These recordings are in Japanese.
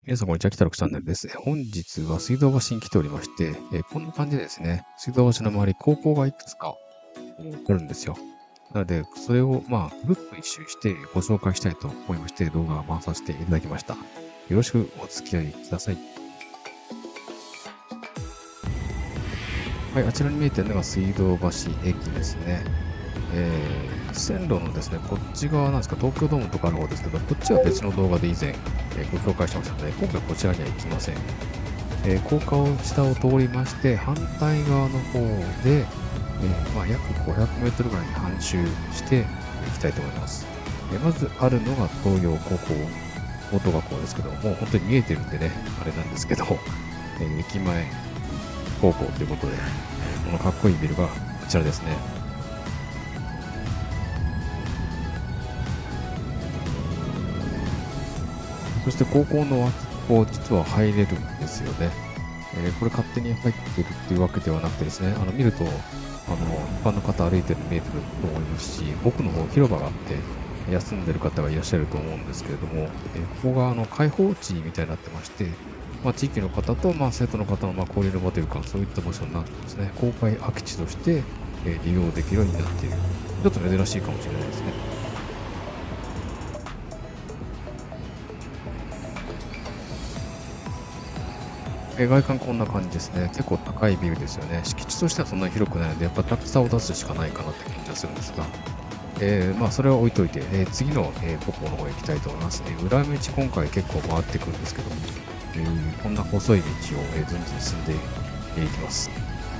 皆さん、こんにちは。北六チャンネルです。本日は水道橋に来ておりまして、こんな感じでですね、水道橋の周り、高校がいくつかあるんですよ。なので、それを、ぐるっと一周してご紹介したいと思いまして、動画を回させていただきました。よろしくお付き合いください。はい、あちらに見えてるのが水道橋駅ですね。線路のですね、こっち側なんですか、東京ドームとかある方ですけど、こっちは別の動画で以前、ご紹介しましたので、今回こちらには行きません。高架を下を通りまして、反対側の方で、約500メートルぐらいに半周していきたいと思います。まずあるのが東洋高校、高等学校ですけども、本当に見えてるんでね、あれなんですけど、駅前高校ということで、このかっこいいビルがこちらですね。そして高校の脇っぽ、実は入れるんですよね。これ勝手に入ってるっていうわけではなくてですね、見ると、一般の方歩いてるの見えてると思いますし、奥の方広場があって、休んでる方がいらっしゃると思うんですけれども、ここが開放地みたいになってまして、地域の方と、生徒の方の交流の場というか、そういった場所になってますね。公開空き地として、利用できるようになっている。ちょっと珍しいかもしれないですね。外観こんな感じですね。結構高いビルですよね。敷地としてはそんなに広くないので、やっぱ高さを出すしかないかなって感じがするんですが、それは置いといて、次の、高校の方へ行きたいと思います。裏道今回結構回ってくるんですけども、こんな細い道を、ずんずん進んでいきます。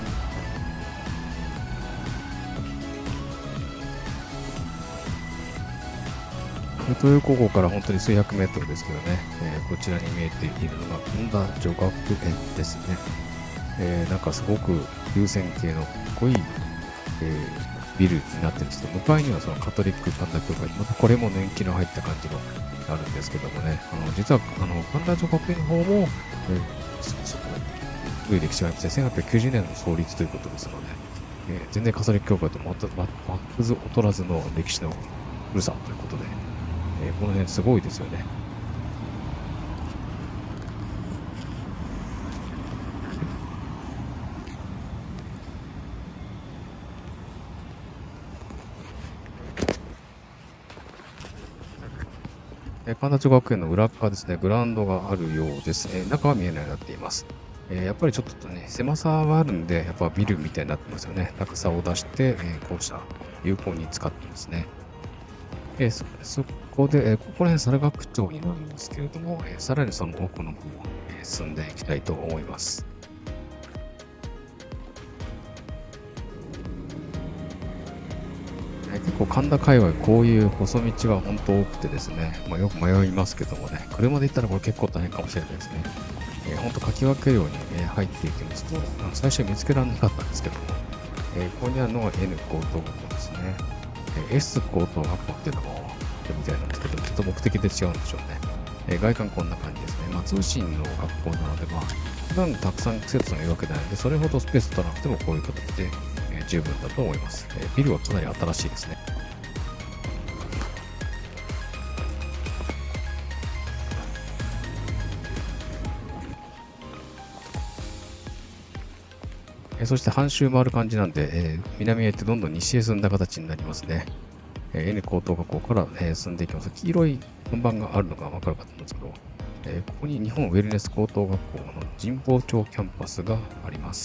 東洋高校から本当に数百メートルですけどね、こちらに見えているのが本田女学園ですね。なんかすごく流線形のかっこいい、ビルになってるんですけど、向かいにはそのカトリック神田教会、またこれも年季の入った感じのあるんですけどもね、実は神田女学園の方も、そこ古い歴史がありまして、1890年の創立ということですので、全然カトリック教会と全く劣らずの歴史の古さということで、この辺すごいですよね。神田女学園の裏側ですね、グラウンドがあるようです。中は見えないようになっています。やっぱりちょっとね、狭さがあるんで、やっぱビルみたいになってますよね。高さを出して、こうした有効に使ってますね。そこで、ここら辺、猿楽町になるんですけれども、さらにその奥の方を、進んでいきたいと思います。結構神田界隈、こういう細道が本当多くてですね、よく迷いますけどもね、車で行ったらこれ結構大変かもしれないですね。本当かき分けるように、入っていきますと、最初は見つけられなかったんですけども、ここにあるのが N 高等学校ですね。S 高等学校っていうのもみたいなんですけど、ちょっと目的で違うんでしょうね。外観こんな感じですね。通信の学校なので、普段たくさん生徒さんがいるわけではないので、それほどスペース取らなくてもこういう形で、十分だと思います。ビルはかなり新しいですね。そして半周回る感じなんで、南へ行ってどんどん西へ進んだ形になりますね。N 高等学校から、進んでいきます。黄色い看板があるのがわかるかと思うんですけど、ここに日本ウェルネス高等学校の神保町キャンパスがあります。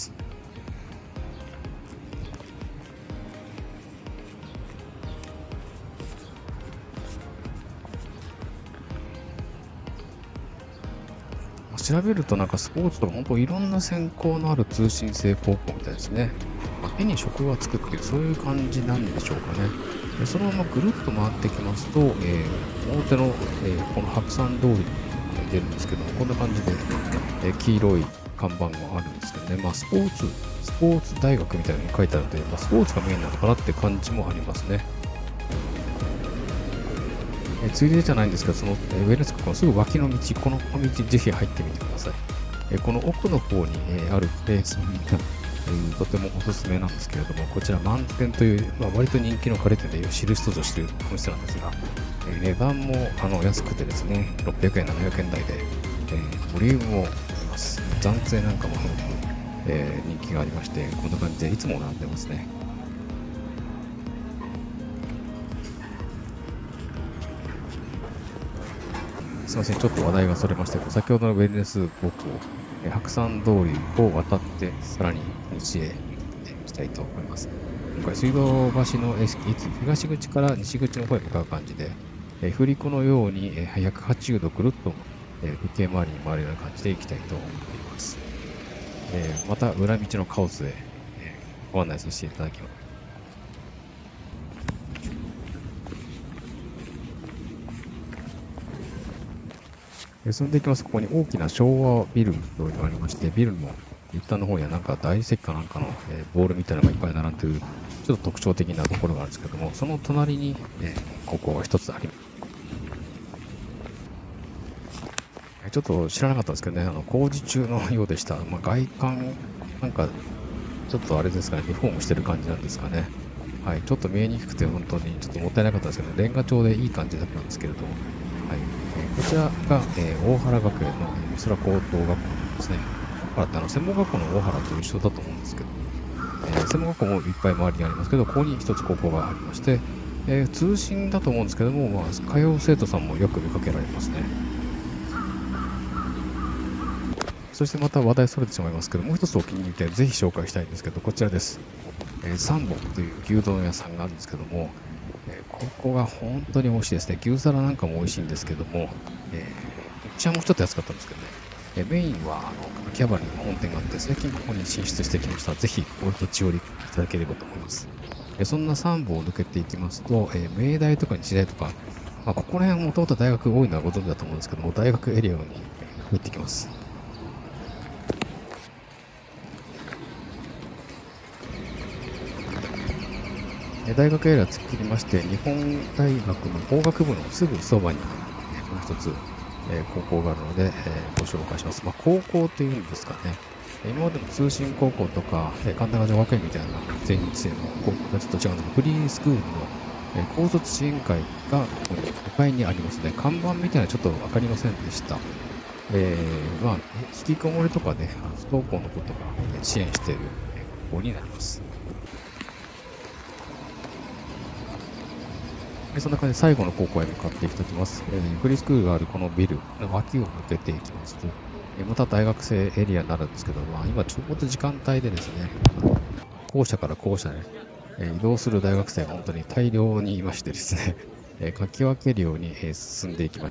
調べるとなんかスポーツとか本当いろんな専攻のある通信制高校みたいですね。手に職がつくっていうそういう感じなんでしょうかね。そのままぐるっと回ってきますと、表の、この白山通りに出るんですけども、こんな感じで、黄色い看板があるんですけどね、スポーツ大学みたいなのが書いてあるので、スポーツがメインなのかなって感じもありますね。ついでじゃないんですけど、その、ウェルネス学校のすぐ脇の道、この道ぜひ入ってみてください。この奥の方に、あるプレイスが、とてもおすすめなんですけれども、こちら満点という、割と人気のカレー店で知る人ぞ知るお店なんですが、値段も安くてですね、600円、700円台で、 ボリュームを持っています。残勢なんかもすごく、人気がありまして、こんな感じでいつも並んでますね。すみません、ちょっと話題がそれまして先ほどのウェルネス僕を、白山通りを渡って、さらに西へ行きたいと思います。今回、水道橋の東口から西口の方へ向かう感じで、振り子のように180度ぐるっと時計回りに回るような感じで行きたいと思っています。また裏道のカオスへ、ご案内させていただきます。進んでいきます。ここに大きな昭和ビルというのがありまして、ビルの一端の方にはなんか大石かなんかの、ボールみたいなのがいっぱい並んでいる、ちょっと特徴的なところがあるんですけども、その隣に、ここが一つあります。ちょっと知らなかったんですけどね、工事中のようでした。外観、なんか、ちょっとあれですかね、リフォームしてる感じなんですかね。はい、ちょっと見えにくくて、本当にちょっともったいなかったですけど、レンガ調でいい感じだったんですけれども、はい、こちらが、大原学園の美空高等学校ですね。専門学校の大原と一緒だと思うんですけど、専門学校もいっぱい周りにありますけど、ここに一つ高校がありまして、通信だと思うんですけども、通う生徒さんもよく見かけられますね。そしてまた話題それてしまいますけど、もう一つお気に入りでぜひ紹介したいんですけど、こちらです。三本という牛丼屋さんがあるんですけども、ここが本当に美味しいですね。牛皿なんかも美味しいんですけども、こちらもちょっと安かったんですけどね。メインは秋葉原に本店があって、最近ここに進出してきました。ぜひお立ち寄りいただければと思います。そんな3本を抜けていきますと、明大とか日大とか、ここら辺もともと大学多いのはご存知だと思うんですけども、大学エリアに入ってきます。大学エリアを突っ切りまして、日本大学の法学部のすぐそばに、もう一つ、高校があるので、ご紹介します。高校というんですかね。今までの通信高校とか、神田川女学園みたいな全日制の高校とはちょっと違うんですが、フリースクールの、高卒支援会がここに5階にありますね。看板みたいなのはちょっと分かりませんでした。引きこもりとかね、不登校のことが支援している高校になります。そんな感じで最後の高校へ向かっていきます。フリースクールがあるこのビルの脇を抜けていきますと、また大学生エリアになるんですけど、今ちょうど時間帯でですね、校舎から校舎へ、移動する大学生が本当に大量にいましてですね、かき分けるように、進んでいきます。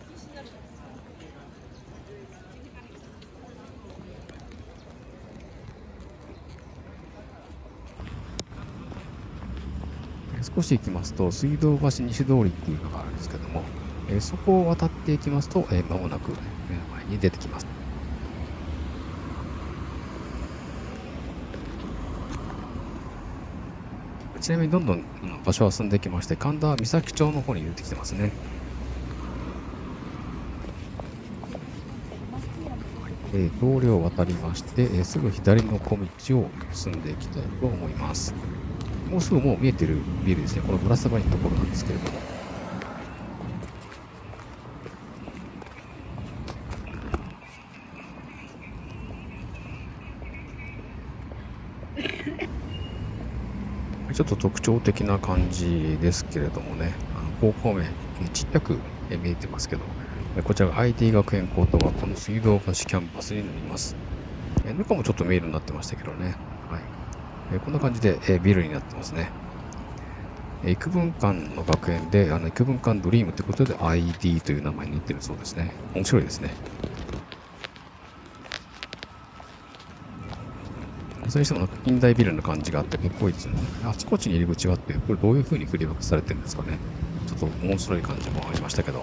少し行きますと、水道橋西通りっていうのがあるんですけども、そこを渡っていきますと、間もなく目の前に出てきます。ちなみにどんどん場所は進んできまして、神田三崎町の方に出てきてますね。通りを渡りまして、すぐ左の小道を進んでいきたいと思います。もうすぐもう見えてるビルですね。このぶら下がりのところなんですけれども。ちょっと特徴的な感じですけれどもね、高校名、ちっちゃく見えてますけど、こちらが IT 学園高等学校の水道橋キャンパスになります。中もちょっと見えるようになってましたけどね。はい。こんな感じでビルになってますね。幾分間の学園で、幾分間ドリームということで ID という名前になっているそうですね。面白いですね。それにしても近代ビルの感じがあってかっこいいですよね。あちこちに入り口があって、これどういう風に振り分けされてるんですかね。ちょっと面白い感じもありましたけど。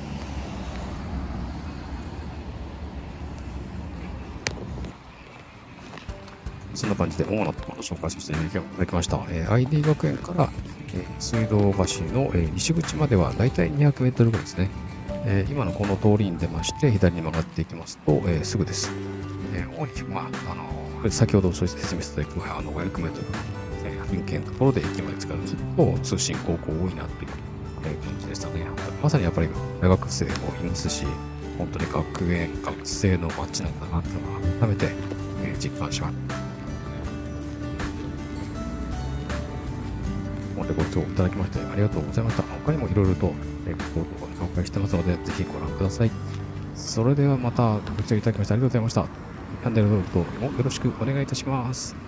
そんな感じで主なところを紹介させていただきました。ID 学園から、水道橋の、西口まではだいたい200メートルぐらいですね。今のこの通りに出まして、左に曲がっていきますと、すぐです。主に、先ほど説明した500メートル、半径のところで駅まで使うと、通信高校多いなっていう感じでしたね。まさにやっぱり大学生もいますし、 本当に学生の街なんだなっていうのを改めて、実感します。ご視聴いただきましてありがとうございました。他にもいろいろと、レポートを紹介してますので、ぜひご覧ください。それではまたご視聴いただきましてありがとうございました。チャンネル登録もよろしくお願いいたします。